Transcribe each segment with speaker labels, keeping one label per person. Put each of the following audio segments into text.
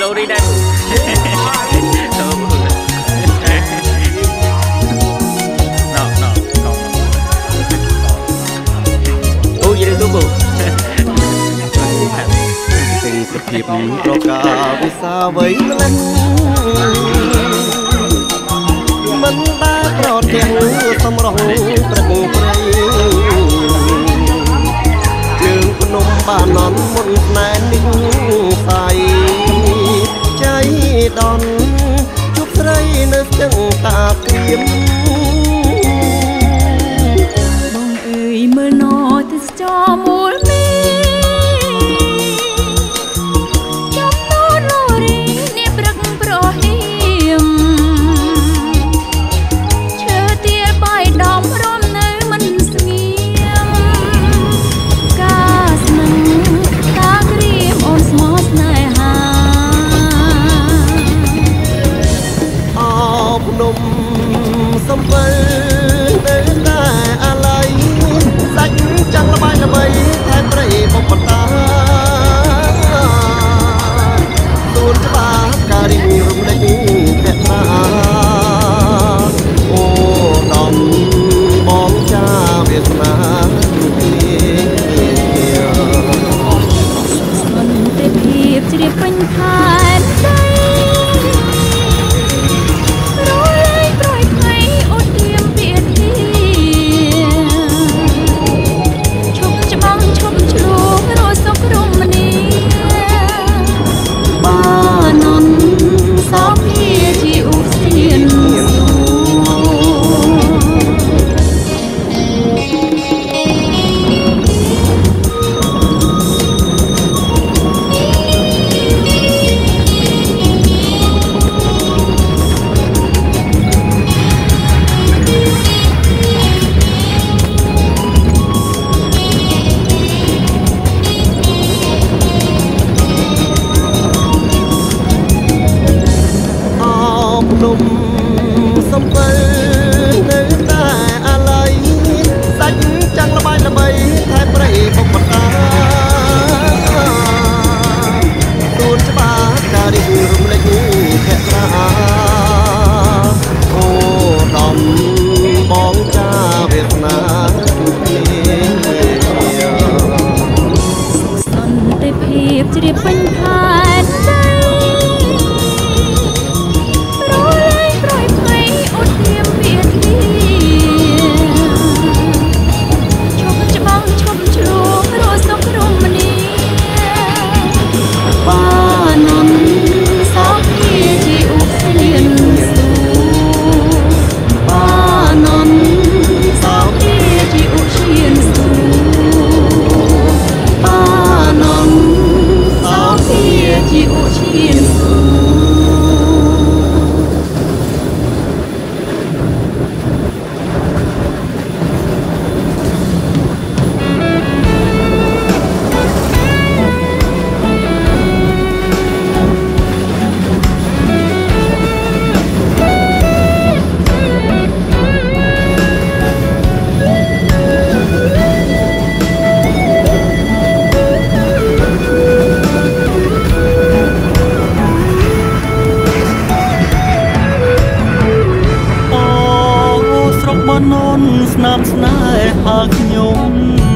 Speaker 1: lori dan oh jadi tu bu
Speaker 2: tình sập hiệp lo cả vì sao với lần mình đã có tiếng sông rong bật bay trường nôm bà nón một nai ninh say cháy đòn chúc rơi nơi chân ta kiếm
Speaker 3: bông ơi mưa nọ thì cho mùa
Speaker 2: sông vơi nơi ta alay xanh trăng la bay thay bầy bông bật ta tuôn cho ba cà đi rung lên đẹp ta ô đòn bóng cha Việt Nam
Speaker 3: xuân tết hiệp chỉ để quanh thàn
Speaker 2: sông vơi nơi ta alay xanh trăng la bay thay bầy bông bật ta tuôn cho ba cà đi rung lên đẹp ta ô đòn bóng cha Việt Nam
Speaker 3: xuân tết hiệp chỉ để quanh thànស្នាមស្នេហាខ្ញុំ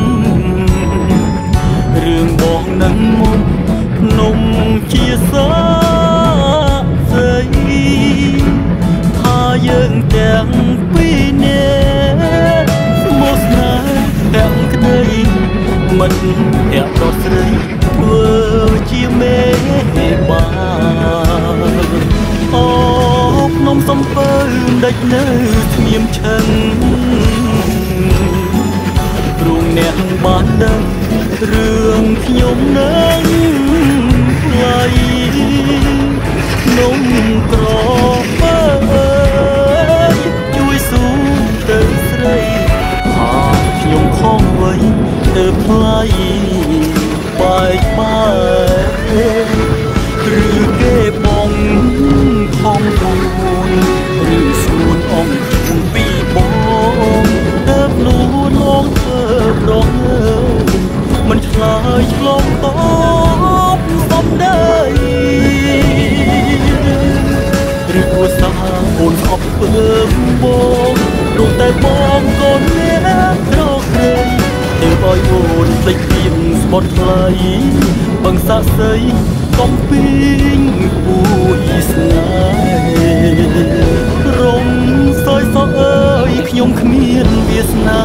Speaker 3: រឿងបងនឹងមុនភ្នំជាសាស្រីថាយើងទាំងពីរនាក់ស្មោះស្នេហ៍ទាំងក្តីមិនអ្នកប្រស្រីធ្វើជាមេបានអូភ្នំសំពៅដេចនៅស្ងៀមឈឹងព្រោះអ្នកបានដឹងរឿងខ្ញុំនឹងថ្លៃនំក្របើជួយស៊ូទៅស្រីខ្ញុំខំໄວទៅថ្លៃបែកបាក់ឬគេបងខំទូនឬសួនអំពីបងទៅលួនលងធ្វើប្រងមិនឆ្លើយឆ្លងតបសំដីស្អប់ពើបងរងតែបងកូនអ្នកក្រក្រៃទៅឲ្យអូនភ្លេចទៀងស្បត់ថ្លៃបឹងសាក់សីកំពីងពូយស្នេហ៍រំសយសអើយខ្ញុំគ្មានវាសនា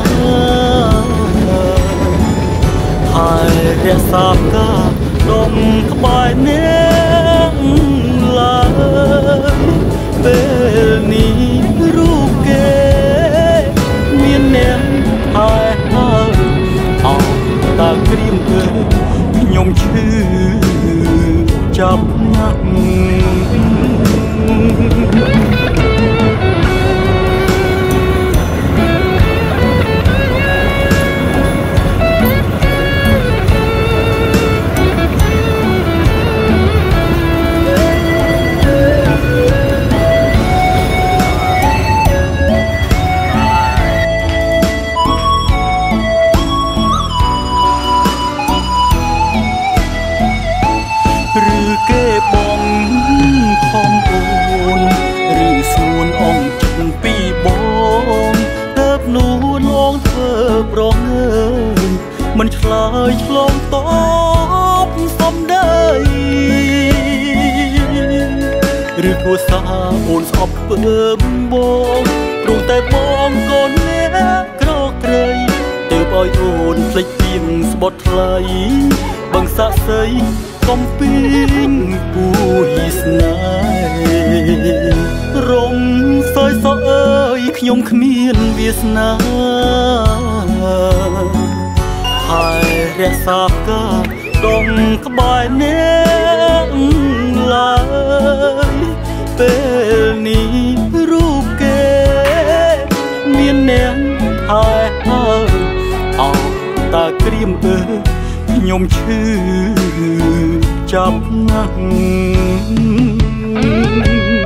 Speaker 3: ហើយរក្សាការដុំក្បែរអ្នកឡើយពេលនេះរូបគេមានអ្នកហើយអោតាក្រៀមធ្វើខ្ញុំឈឺចាប់ណាស់គេបងខំអូនឬស្នួនអងចិត្តពីបងទៅនួនអងធ្វើប្រងើយមិនឆ្លើយឆ្លងតបសំដីឬគួរសាអូនស្អប់ពើបងព្រោះតែបងកូនអ្នកក្រក្រៃទៅឲ្យអូនភ្លេចទៀងស្បត់ថ្លៃបឹងសាក់សីកំពីងពូយស្នេហ៍រំសយសអើយខ្ញុំគ្មានវាសនាហើយរក្សាការដងក្បែរអ្នកឡើយពេលនេះរូបគេមានអ្នកហើយអោតាក្រៀមខ្ញុំឈឺចាប់ណាស់